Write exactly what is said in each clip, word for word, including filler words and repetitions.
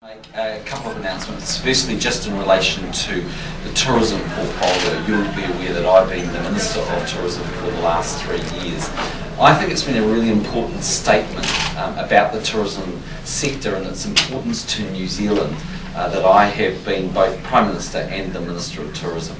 Make a couple of announcements. Firstly, just in relation to the tourism portfolio, you'll be aware that I've been the Minister of Tourism for the last three years. I think it's been a really important statement um, about the tourism sector and its importance to New Zealand uh, that I have been both Prime Minister and the Minister of Tourism.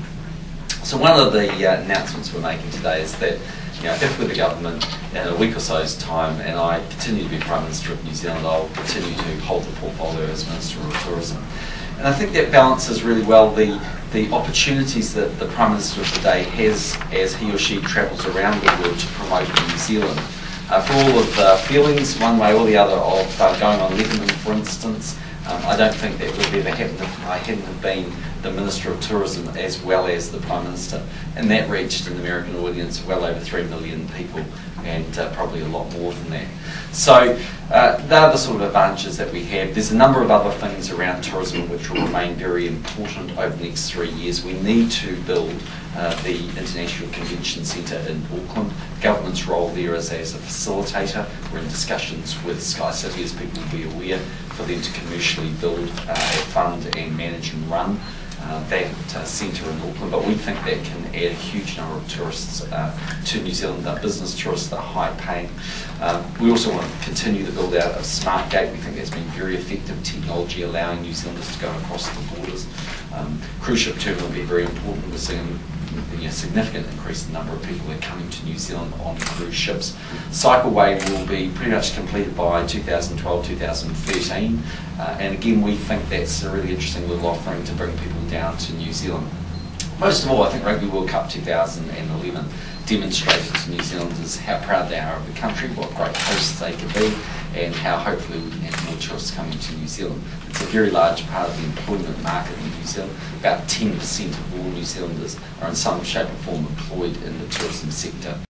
So one of the uh, announcements we're making today is that, you know, if we're the government in a week or so's time and I continue to be Prime Minister of New Zealand, I'll continue to hold the portfolio as Minister of Tourism. And I think that balances really well the, the opportunities that the Prime Minister of today has as he or she travels around the world to promote New Zealand. Uh, for all of the feelings, one way or the other, of uh, going on Letterman, for instance, um, I don't think that would have ever happened if I hadn't have been the Minister of Tourism as well as the Prime Minister. And that reached an American audience well over three million people, and uh, probably a lot more than that. So uh, they're the sort of advantages that we have. There's a number of other things around tourism which will remain very important over the next three years. We need to build uh, the International Convention Centre in Auckland. Government's role there is as a facilitator. We're in discussions with SkyCity, as people will be aware, for them to commercially build uh, a fund and manage and run Uh, that uh, centre in Auckland, but we think that can add a huge number of tourists uh, to New Zealand. They're business tourists, they're high paying. Um, we also want to continue the build out of SmartGate. We think that's been very effective technology, allowing New Zealanders to go across the borders. Um, cruise ship terminal will be very important. We're seeing a significant increase in the number of people that are coming to New Zealand on cruise ships. Cycleway will be pretty much completed by two thousand twelve, two thousand thirteen, uh, and again we think that's a really interesting little offering to bring people down to New Zealand. Most of all, I think Rugby World Cup two thousand eleven demonstrated to New Zealanders how proud they are of the country, what great hosts they can be, and how hopefully we can have more tourists coming to New Zealand. It's a very large part of the employment market in New Zealand. About ten percent of all New Zealanders are in some shape or form employed in the tourism sector.